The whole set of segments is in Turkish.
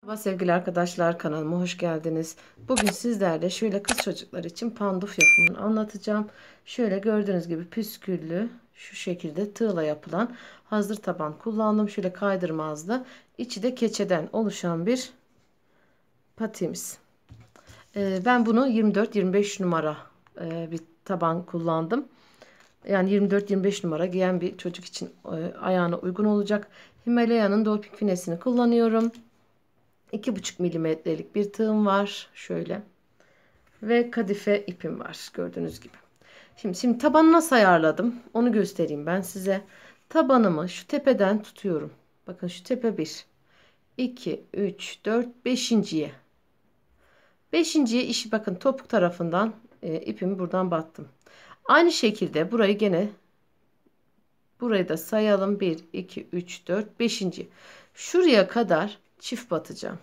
Merhaba sevgili arkadaşlar, kanalıma hoş geldiniz. Bugün sizlerle şöyle kız çocuklar için panduf yapımını anlatacağım. Şöyle gördüğünüz gibi püsküllü şu şekilde tığla yapılan hazır taban kullandım. Şöyle kaydırmazlı, içi de keçeden oluşan bir patimiz. Ben bunu 24-25 numara bir taban kullandım. Yani 24-25 numara giyen bir çocuk için ayağına uygun olacak. Himalaya'nın Dolphin finesini kullanıyorum. 2,5 milimetrelik bir tığım var. Şöyle. Ve kadife ipim var. Gördüğünüz gibi. Şimdi tabanı nasıl ayarladım? Onu göstereyim ben size. Tabanımı şu tepeden tutuyorum. Bakın şu tepe 1. 2, 3, 4, 5.'ye. 5.'ye işi bakın topuk tarafından ipimi buradan battım. Aynı şekilde burayı gene burayı da sayalım. 1, 2, 3, 4, 5. Şuraya kadar çift batacağım.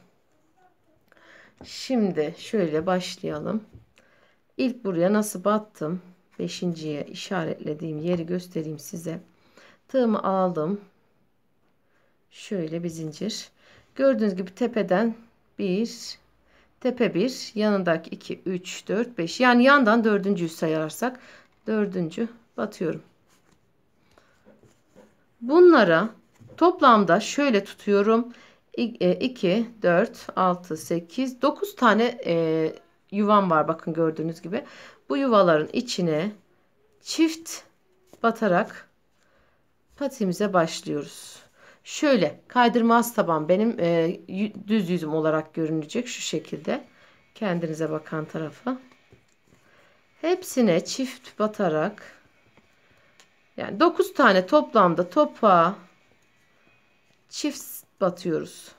Şimdi şöyle başlayalım. İlk buraya nasıl battım? 5.'ye işaretlediğim yeri göstereyim size. Tığımı aldım. Şöyle bir zincir. Gördüğünüz gibi tepeden 1, tepe 1, yanındaki 2, 3, 4, 5. Yani yandan 4.'yü sayarsak 4. batıyorum. Bunlara toplamda şöyle tutuyorum. 2, 4, 6, 8, 9 tane yuvam var. Bakın gördüğünüz gibi. Bu yuvaların içine çift batarak patiğimize başlıyoruz. Şöyle kaydırmaz taban benim düz yüzüm olarak görünecek. Şu şekilde. Kendinize bakan tarafa. Hepsine çift batarak yani 9 tane toplamda topağa çift batıyoruz.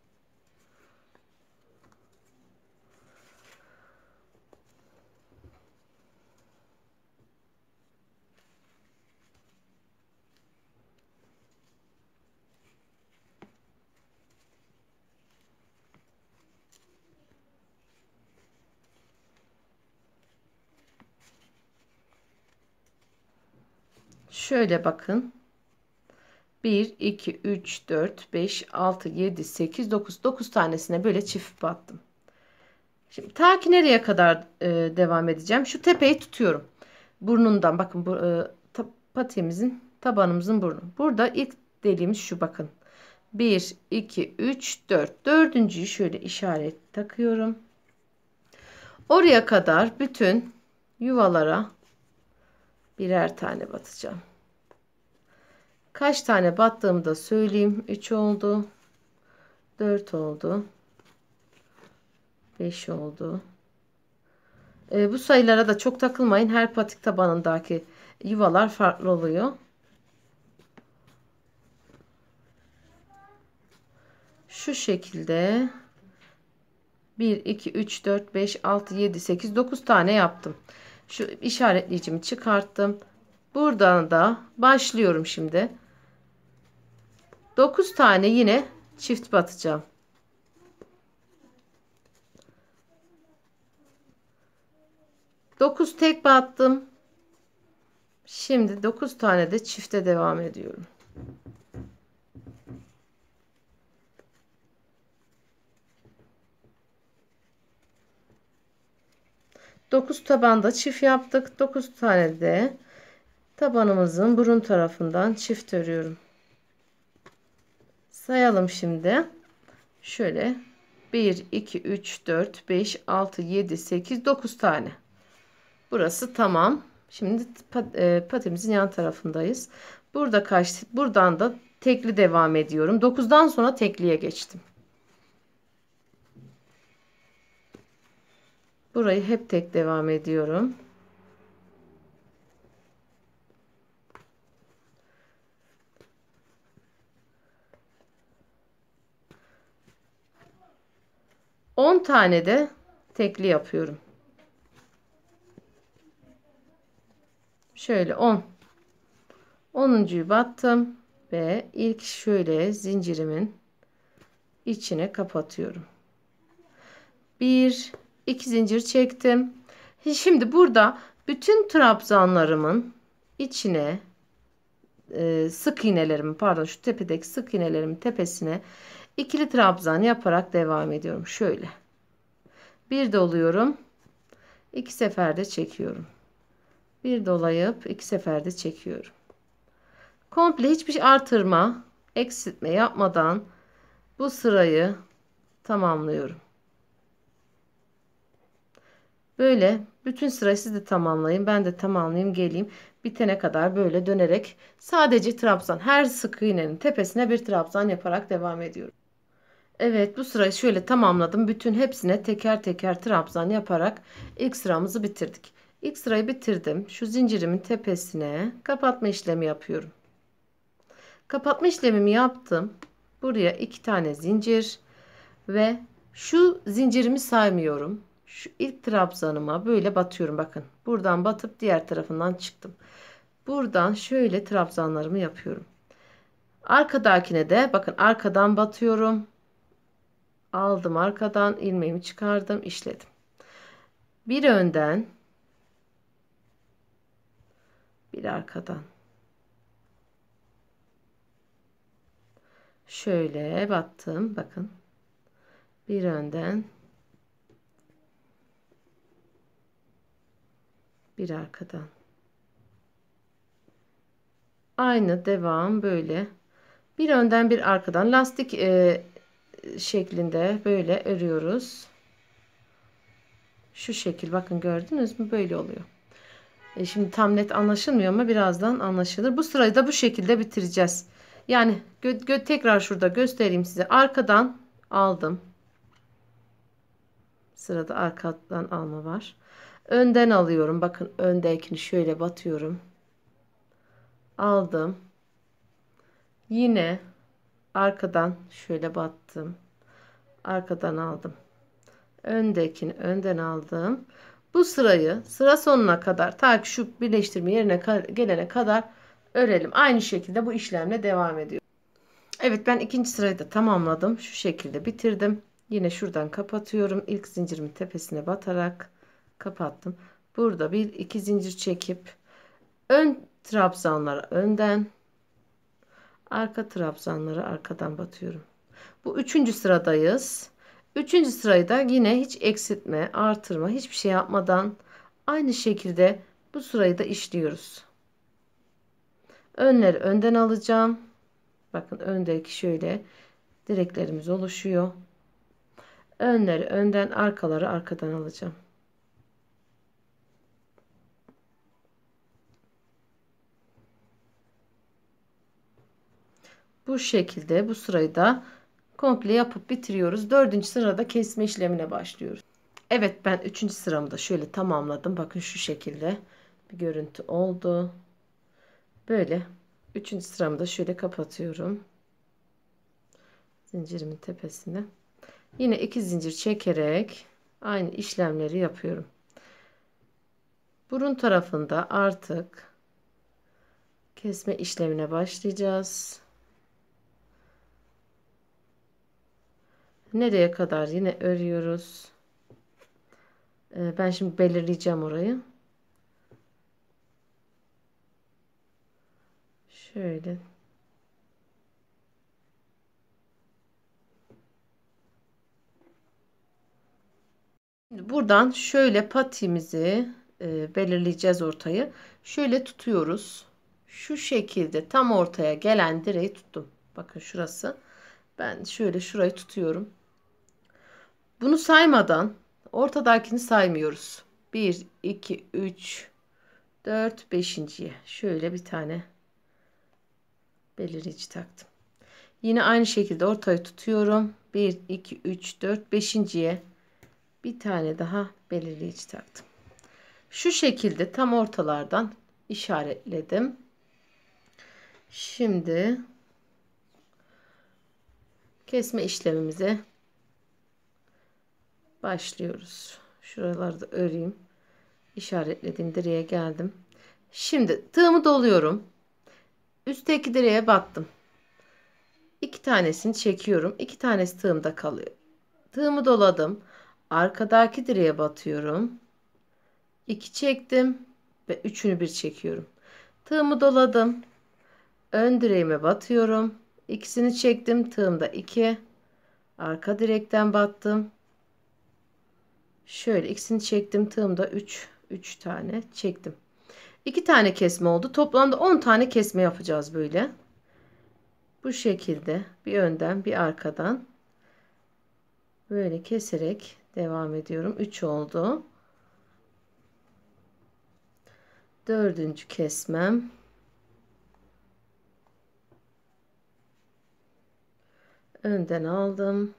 Şöyle bakın. 1, 2, 3, 4, 5, 6, 7, 8, 9. 9 tanesine böyle çift battım. Şimdi ta ki nereye kadar devam edeceğim? Şu tepeyi tutuyorum. Burnundan bakın bu patiğimizin tabanımızın burnu. Burada ilk deliğimiz şu bakın. 1, 2, 3, 4. Dördüncüyü şöyle işaret takıyorum. Oraya kadar bütün yuvalara birer tane batacağım. Kaç tane battığımı da söyleyeyim. 3 oldu. 4 oldu. 5 oldu. Bu sayılara da çok takılmayın. Her patik tabanındaki yuvalar farklı oluyor. Şu şekilde 1, 2, 3, 4, 5, 6, 7, 8, 9 tane yaptım. Şu işaretleyicimi çıkarttım. Buradan da başlıyorum şimdi. 9 tane yine çift batacağım. Dokuz tek battım. Şimdi 9 tane de çifte devam ediyorum. Dokuz tabanda çift yaptık. 9 tane de tabanımızın burun tarafından çift örüyorum. Sayalım şimdi. Şöyle 1, 2, 3, 4, 5, 6, 7, 8, 9 tane. Burası tamam. Şimdi patimizin yan tarafındayız. Buradan da tekli devam ediyorum. 9'dan sonra tekliye geçtim. Burayı hep tek devam ediyorum. On tane de tekli yapıyorum. Şöyle 10. 10'uncuyu battım ve ilk şöyle zincirimin içine kapatıyorum. 1, 2 zincir çektim. Şimdi burada bütün trabzanlarımın içine sık iğnelerimin pardon şu tepedeki sık iğnelerimin tepesine İkili trabzan yaparak devam ediyorum. Şöyle. Bir doluyorum. 2 seferde çekiyorum. Bir dolayıp 2 seferde çekiyorum. Komple hiçbir şey artırma, eksiltme yapmadan bu sırayı tamamlıyorum. Böyle bütün sırayı siz de tamamlayın. Ben de tamamlayayım, geleyim. Bitene kadar böyle dönerek sadece trabzan, her sık iğnenin tepesine bir trabzan yaparak devam ediyorum. Evet, bu sırayı şöyle tamamladım. Bütün hepsine teker teker trabzan yaparak ilk sıramızı bitirdik. İlk sırayı bitirdim. Şu zincirimin tepesine kapatma işlemi yapıyorum. Kapatma işlemimi yaptım. Buraya 2 tane zincir ve şu zincirimi saymıyorum. Şu ilk trabzanıma böyle batıyorum. Bakın, buradan batıp diğer tarafından çıktım. Buradan şöyle trabzanlarımı yapıyorum. Arkadakine de bakın, arkadan batıyorum. Aldım, arkadan ilmeğimi çıkardım, işledim. Bir önden, bir arkadan. Şöyle battım, bakın. Bir önden, bir arkadan. Aynı devam böyle. Bir önden bir arkadan lastik şeklinde böyle örüyoruz. Şu şekil, bakın, gördünüz mü? Böyle oluyor. Şimdi tam net anlaşılmıyor ama birazdan anlaşılır. Bu sırayı da bu şekilde bitireceğiz. Yani tekrar şurada göstereyim size. Arkadan aldım. Sırada arkadan alma var. Önden alıyorum. Bakın, öndekini şöyle batıyorum. Aldım. Yine arkadan şöyle battım. Arkadan aldım. Öndekini önden aldım. Bu sırayı sıra sonuna kadar, ta ki şu birleştirme yerine gelene kadar örelim. Aynı şekilde bu işlemle devam ediyor. Evet, ben ikinci sırayı da tamamladım. Şu şekilde bitirdim. Yine şuradan kapatıyorum. İlk zincirimin tepesine batarak kapattım. Burada bir iki zincir çekip ön trabzanlara önden, arka trabzanlara arkadan batıyorum. Bu üçüncü sıradayız. Üçüncü sırayı da yine hiç eksiltme, artırma, hiçbir şey yapmadan aynı şekilde bu sırayı da işliyoruz. Önleri önden alacağım. Bakın, öndeki şöyle direklerimiz oluşuyor. Önleri önden, arkaları arkadan alacağım. Bu şekilde bu sırayı da komple yapıp bitiriyoruz. Dördüncü sırada kesme işlemine başlıyoruz. Evet, ben üçüncü sıramı da şöyle tamamladım. Bakın, şu şekilde bir görüntü oldu. Böyle üçüncü sıramı da şöyle kapatıyorum. Zincirimin tepesine. Yine iki zincir çekerek aynı işlemleri yapıyorum. Burun tarafında artık kesme işlemine başlayacağız. Nereye kadar yine örüyoruz. Ben şimdi belirleyeceğim orayı. Şöyle. Şimdi buradan şöyle patiğimizi belirleyeceğiz, ortayı. Şöyle tutuyoruz. Şu şekilde tam ortaya gelen direği tuttum. Bakın, şurası. Ben şöyle şurayı tutuyorum. Bunu saymadan ortadakini saymıyoruz. 1, 2, 3, 4, 5.'ye şöyle bir tane belirleyici taktım. Yine aynı şekilde ortayı tutuyorum. 1, 2, 3, 4, 5.'ye bir tane daha belirleyici taktım. Şu şekilde tam ortalardan işaretledim. Şimdi kesme işlemimize başlıyoruz. Şuraları da öreyim. İşaretlediğim direğe geldim. Şimdi tığımı doluyorum. Üstteki direğe battım. 2 tanesini çekiyorum. 2 tanesi tığımda kalıyor. Tığımı doladım. Arkadaki direğe batıyorum. 2 çektim ve üçünü bir çekiyorum. Tığımı doladım. Ön direğime batıyorum. İkisini çektim. Tığımda 2. Arka direkten battım. Şöyle ikisini çektim. Tığımda 3 tane çektim. 2 tane kesme oldu. Toplamda 10 tane kesme yapacağız böyle. Bu şekilde bir önden bir arkadan böyle keserek devam ediyorum. 3 oldu. Dördüncü kesmem. Önden aldım.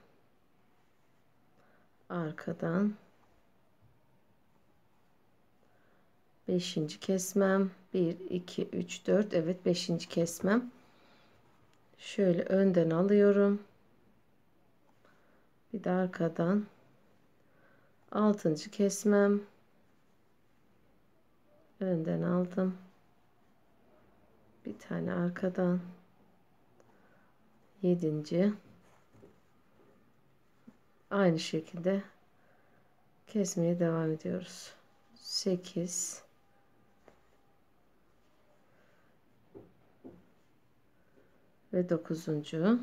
Arkadan. Beşinci kesmem. 1, 2, 3, 4. Evet, beşinci kesmem. Şöyle önden alıyorum. Bir de arkadan. Altıncı kesmem. Önden aldım. Bir tane arkadan. Yedinci. Aynı şekilde kesmeye devam ediyoruz. 8 ve 9'uncu.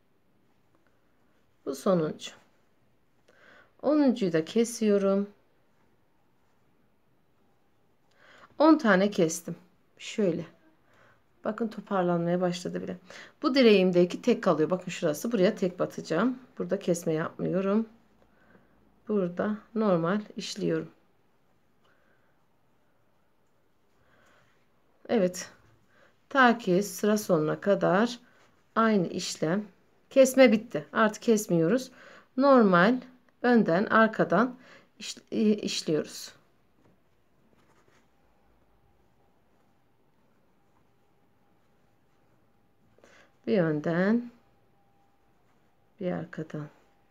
Bu sonuncu. 10'uncuyu da kesiyorum. 10 tane kestim. Şöyle. Bakın toparlanmaya başladı bile. Bu direğimdeki tek kalıyor. Bakın şurası. Buraya tek batacağım. Burada kesme yapmıyorum. Burada normal işliyorum. Evet. Ta ki sıra sonuna kadar aynı işlem. Kesme bitti. Artık kesmiyoruz. Normal önden arkadan işliyoruz. Bir önden bir arkadan.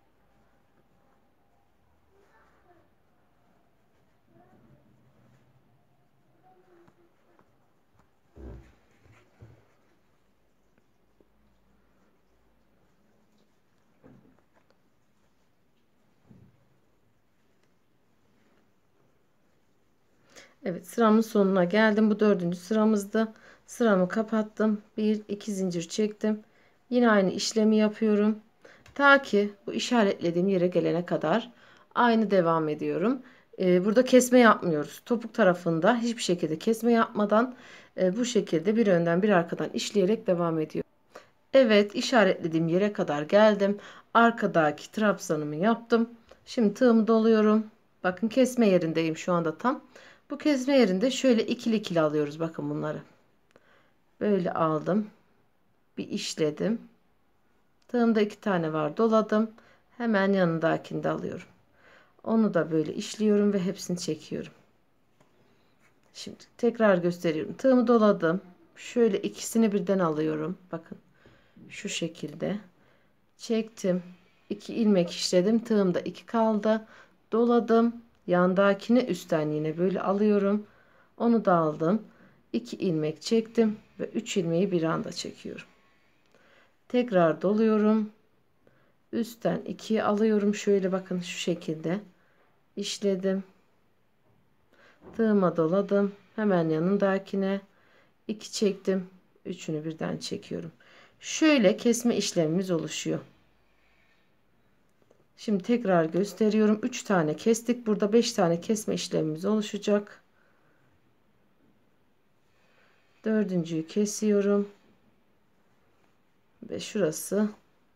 Evet, sıramın sonuna geldim. Bu dördüncü sıramızdı. Sıramı kapattım. Bir iki zincir çektim. Yine aynı işlemi yapıyorum. Ta ki bu işaretlediğim yere gelene kadar aynı devam ediyorum. Burada kesme yapmıyoruz. Topuk tarafında hiçbir şekilde kesme yapmadan bu şekilde bir önden bir arkadan işleyerek devam ediyorum. Evet, işaretlediğim yere kadar geldim. Arkadaki trabzanımı yaptım. Şimdi tığımı doluyorum. Bakın kesme yerindeyim şu anda tam. Bu kesme yerinde şöyle ikili ikili alıyoruz. Bakın bunları. Böyle aldım. Bir işledim. Tığımda 2 tane var. Doladım. Hemen yanındakini de alıyorum. Onu da böyle işliyorum ve hepsini çekiyorum. Şimdi tekrar gösteriyorum. Tığımı doladım. Şöyle ikisini birden alıyorum. Bakın. Şu şekilde. Çektim. 2 ilmek işledim. Tığımda 2 kaldı. Doladım. Yandakini üstten yine böyle alıyorum. Onu da aldım. 2 ilmek çektim ve 3 ilmeği bir anda çekiyorum. Tekrar doluyorum. Üstten 2'yi alıyorum. Şöyle bakın şu şekilde işledim. Tığıma doladım. Hemen yanındakine 2 çektim. Üçünü birden çekiyorum. Şöyle kesme işlemimiz oluşuyor. Şimdi tekrar gösteriyorum. 3 tane kestik. Burada 5 tane kesme işlemimiz oluşacak. Dördüncüyü kesiyorum. Ve şurası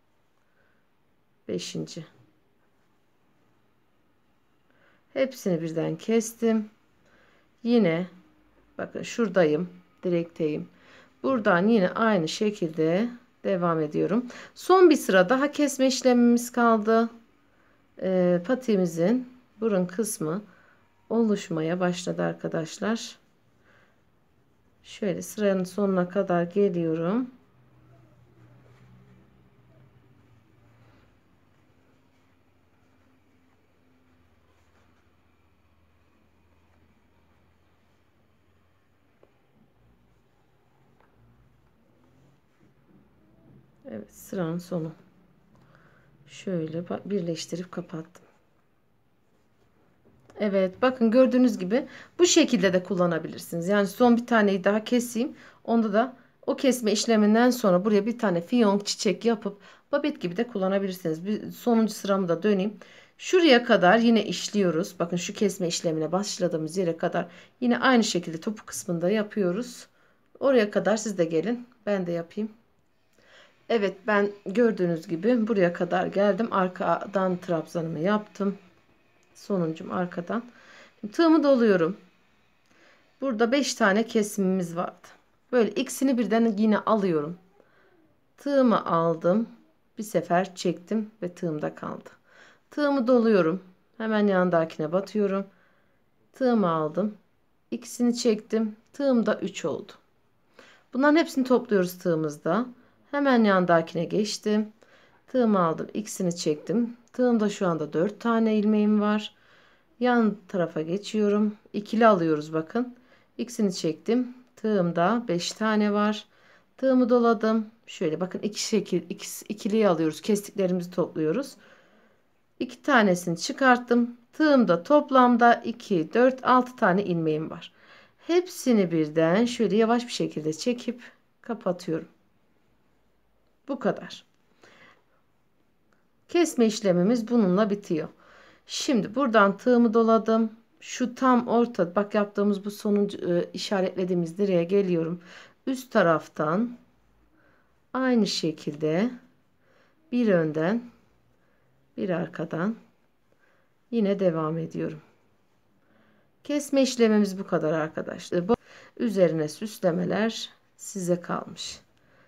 5. Hepsini birden kestim. Yine bakın şuradayım. Direkteyim. Buradan yine aynı şekilde devam ediyorum. Son bir sıra daha kesme işlemimiz kaldı. Patiğimizin burun kısmı oluşmaya başladı arkadaşlar. Şöyle sıranın sonuna kadar geliyorum. Evet, sıranın sonu. Şöyle birleştirip kapattım. Evet, bakın gördüğünüz gibi bu şekilde de kullanabilirsiniz. Yani son bir taneyi daha keseyim. Onda da O kesme işleminden sonra buraya bir tane fiyonk çiçek yapıp babet gibi de kullanabilirsiniz. Bir sonuncu sıramı da döneyim. Şuraya kadar yine işliyoruz. Bakın şu kesme işlemine başladığımız yere kadar yine aynı şekilde topuk kısmında yapıyoruz. Oraya kadar siz de gelin. Ben de yapayım. Evet, ben gördüğünüz gibi buraya kadar geldim. Arkadan trabzanımı yaptım. Sonuncum arkadan. Tığımı doluyorum. Burada 5 tane kesimimiz vardı. Böyle ikisini birden yine alıyorum. Tığımı aldım. Bir sefer çektim ve tığımda kaldı. Tığımı doluyorum. Hemen yanındakine batıyorum. Tığımı aldım. İkisini çektim. Tığımda 3 oldu. Bunların hepsini topluyoruz tığımızda. Hemen yandakine geçtim. Tığımı aldım. İkisini çektim. Tığımda şu anda 4 tane ilmeğim var. Yan tarafa geçiyorum. İkili alıyoruz bakın. İkisini çektim. Tığımda 5 tane var. Tığımı doladım. Şöyle bakın ikiliyi alıyoruz. Kestiklerimizi topluyoruz. 2 tanesini çıkarttım. Tığımda toplamda 2, 4, 6 tane ilmeğim var. Hepsini birden şöyle yavaş bir şekilde çekip kapatıyorum. Bu kadar. Kesme işlemimiz bununla bitiyor. Şimdi buradan tığımı doladım. Şu tam orta, bak yaptığımız bu sonuncu işaretlediğimiz direğe geliyorum. Üst taraftan aynı şekilde bir önden bir arkadan yine devam ediyorum. Kesme işlemimiz bu kadar arkadaşlar. Bu üzerine süslemeler size kalmış.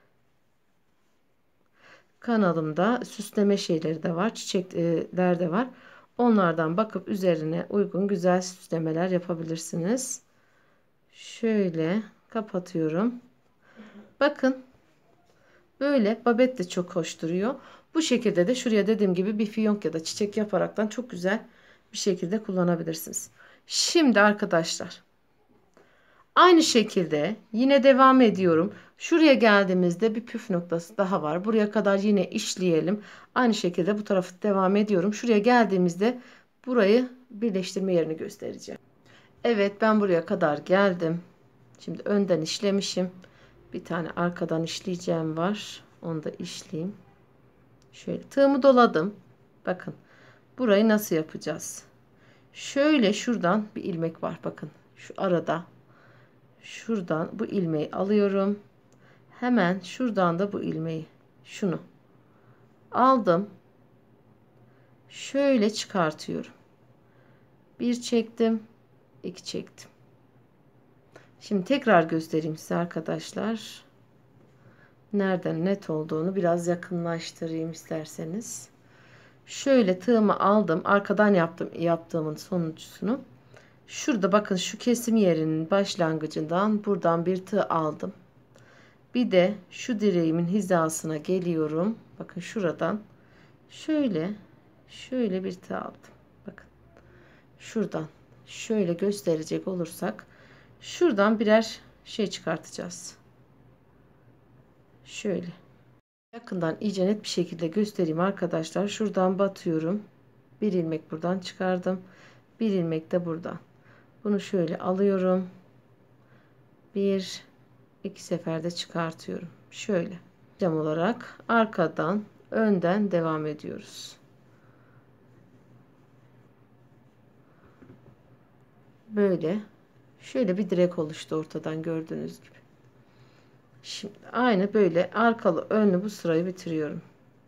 Kanalımda süsleme şeyleri de var, çiçekler de var. Onlardan bakıp üzerine uygun güzel süslemeler yapabilirsiniz. Şöyle kapatıyorum. Bakın böyle babet de çok hoş duruyor. Bu şekilde de şuraya dediğim gibi bir fiyonk ya da çiçek yaparaktan çok güzel bir şekilde kullanabilirsiniz. Şimdi arkadaşlar aynı şekilde yine devam ediyorum. Şuraya geldiğimizde bir püf noktası daha var. Buraya kadar yine işleyelim. Aynı şekilde bu tarafı devam ediyorum. Şuraya geldiğimizde burayı birleştirme yerini göstereceğim. Evet, ben buraya kadar geldim. Şimdi önden işlemişim. Bir tane arkadan işleyeceğim var. Onu da işleyeyim. Şöyle tığımı doladım. Bakın burayı nasıl yapacağız? Şöyle şuradan bir ilmek var. Bakın şu arada. Şuradan bu ilmeği alıyorum. Hemen şuradan da bu ilmeği, şunu aldım. Şöyle çıkartıyorum. Bir çektim, iki çektim. Şimdi tekrar göstereyim size arkadaşlar. Nereden net olduğunu biraz yakınlaştırayım isterseniz. Şöyle tığımı aldım. Arkadan yaptığımın sonuncusunu. Şurada bakın şu kesim yerinin başlangıcından buradan bir tığ aldım. Bir de şu direğimin hizasına geliyorum. Bakın şuradan şöyle bir tığ aldım. Bakın şuradan şöyle gösterecek olursak şuradan birer şey çıkartacağız. Şöyle yakından iyice net bir şekilde göstereyim arkadaşlar. Şuradan batıyorum. Bir ilmek buradan çıkardım. Bir ilmek de buradan. Bunu şöyle alıyorum. Bir, iki seferde çıkartıyorum. Şöyle cam olarak arkadan önden devam ediyoruz. Böyle şöyle bir direk oluştu ortadan gördüğünüz gibi. Şimdi aynı böyle arkalı önlü bu sırayı bitiriyorum.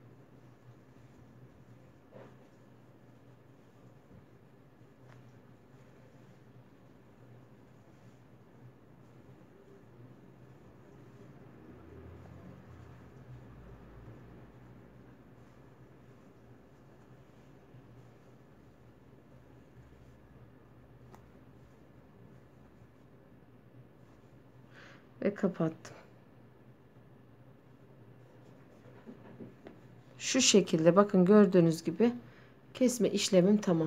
Ve kapattım. Şu şekilde bakın gördüğünüz gibi kesme işlemim tamam.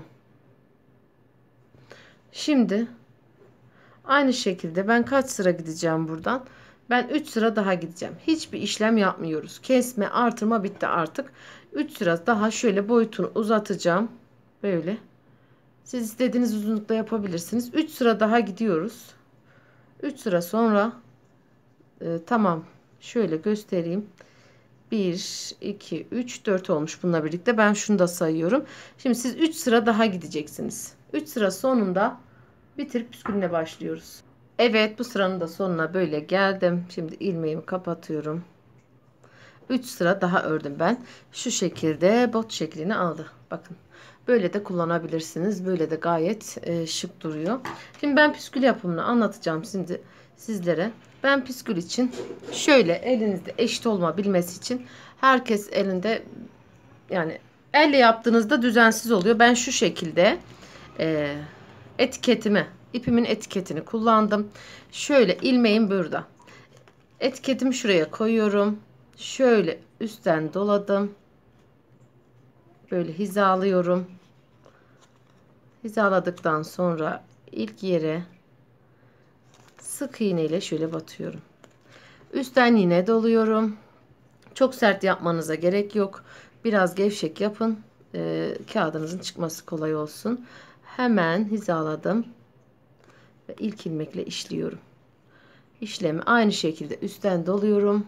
Şimdi aynı şekilde ben kaç sıra gideceğim buradan? Ben 3 sıra daha gideceğim. Hiçbir işlem yapmıyoruz. Kesme, artırma bitti artık. 3 sıra daha şöyle boyutunu uzatacağım. Böyle. Siz istediğiniz uzunlukta yapabilirsiniz. 3 sıra daha gidiyoruz. 3 sıra sonra tamam Şöyle göstereyim. 1, 2, 3, 4 olmuş bununla birlikte. Ben şunu da sayıyorum. Şimdi siz 3 sıra daha gideceksiniz. 3 sıra sonunda bitirip püskülüne başlıyoruz. Evet, bu sıranın da sonuna böyle geldim. Şimdi ilmeğimi kapatıyorum. 3 sıra daha ördüm ben. Şu şekilde bot şeklini aldı. Bakın. Böyle de kullanabilirsiniz. Böyle de gayet şık duruyor. Şimdi ben püskül yapımını anlatacağım şimdi sizlere. Ben püskül için şöyle elinizde eşit olmayabilmesi için herkes elinde, yani elle yaptığınızda düzensiz oluyor. Ben şu şekilde e, ipimin etiketini kullandım. Şöyle ilmeğim burada. Etiketimi şuraya koyuyorum. Şöyle üstten doladım. Böyle hizalıyorum. Hizaladıktan sonra ilk yere sık iğne ile şöyle batıyorum. Üstten yine doluyorum. Çok sert yapmanıza gerek yok. Biraz gevşek yapın. Kağıdınızın çıkması kolay olsun. Hemen hizaladım. Ve ilk ilmekle işliyorum. İşlemi aynı şekilde üstten doluyorum.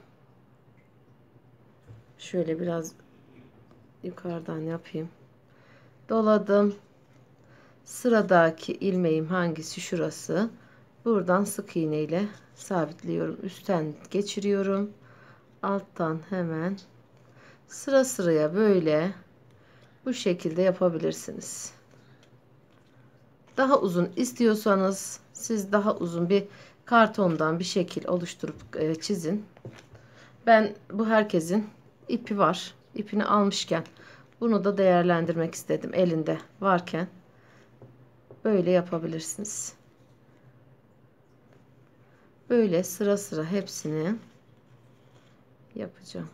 Şöyle biraz yukarıdan yapayım. Doladım. Sıradaki ilmeğim hangisi? Şurası. Buradan sık iğne ile sabitliyorum. Üstten geçiriyorum. Alttan hemen sıra sıraya böyle bu şekilde yapabilirsiniz. Daha uzun istiyorsanız siz daha uzun bir kartondan bir şekil oluşturup çizin. Ben bu herkesin ipi var. İpini almışken bunu da değerlendirmek istedim. Elinde varken böyle yapabilirsiniz. Böyle sıra sıra hepsini yapacağım.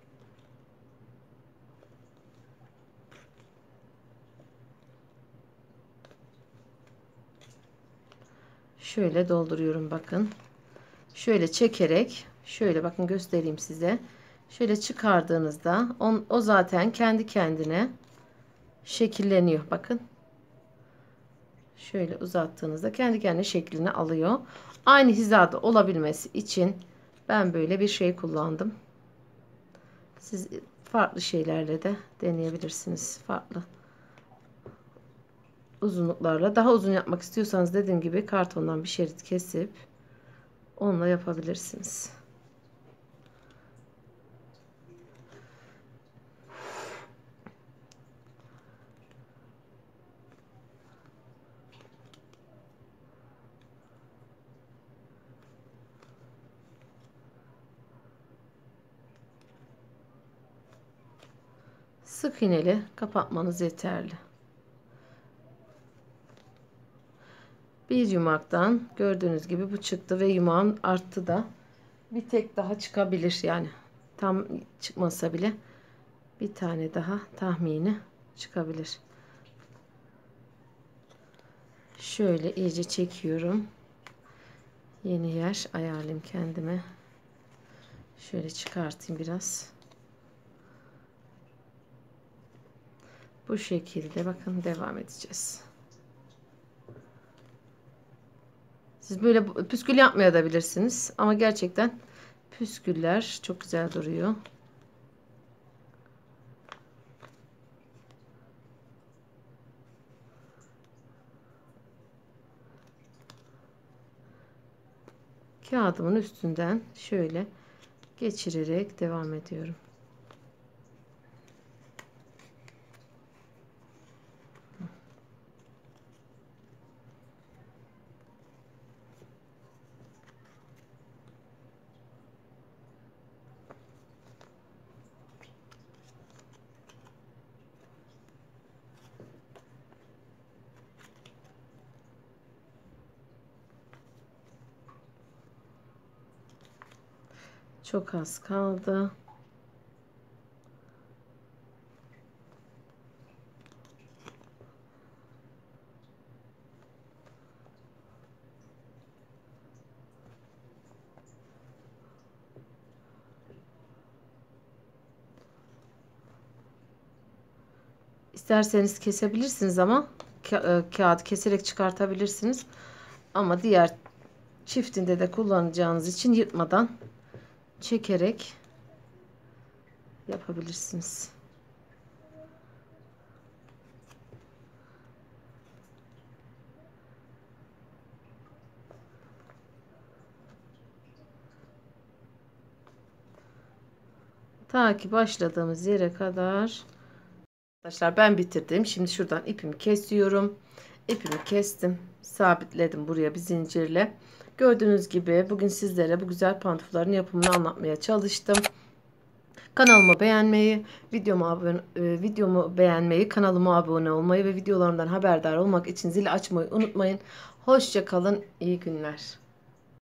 Şöyle dolduruyorum bakın. Şöyle çekerek şöyle bakın göstereyim size. Şöyle çıkardığınızda o zaten kendi kendine şekilleniyor. Bakın. Şöyle uzattığınızda kendi kendine şeklini alıyor. Aynı hizada olabilmesi için ben böyle bir şey kullandım. Siz farklı şeylerle de deneyebilirsiniz. Farklı uzunluklarla. Daha uzun yapmak istiyorsanız dediğim gibi kartondan bir şerit kesip onunla yapabilirsiniz. Sık iğneli kapatmanız yeterli. Bir yumaktan gördüğünüz gibi bu çıktı ve yumağın arttı da bir tek daha çıkabilir, yani tam çıkmasa bile bir tane daha tahmini çıkabilir. Şöyle iyice çekiyorum. Yeni yer ayarlayayım kendime. Şöyle çıkartayım biraz. Bu şekilde bakın devam edeceğiz. Siz böyle püskül yapmayabilirsiniz ama gerçekten püsküller çok güzel duruyor. Kağıdımın üstünden şöyle geçirerek devam ediyorum. Çok az kaldı. İsterseniz kesebilirsiniz ama kağıdı keserek çıkartabilirsiniz. Ama diğer çiftinde de kullanacağınız için yırtmadan çekerek yapabilirsiniz. Ta ki başladığımız yere kadar. Arkadaşlar ben bitirdim. Şimdi şuradan ipimi kesiyorum. İpimi kestim. Sabitledim buraya bir zincirle. Gördüğünüz gibi bugün sizlere bu güzel pantufların yapımını anlatmaya çalıştım. Kanalıma beğenmeyi, videomu beğenmeyi, kanalıma abone olmayı ve videolarımdan haberdar olmak için zili açmayı unutmayın. Hoşça kalın, iyi günler.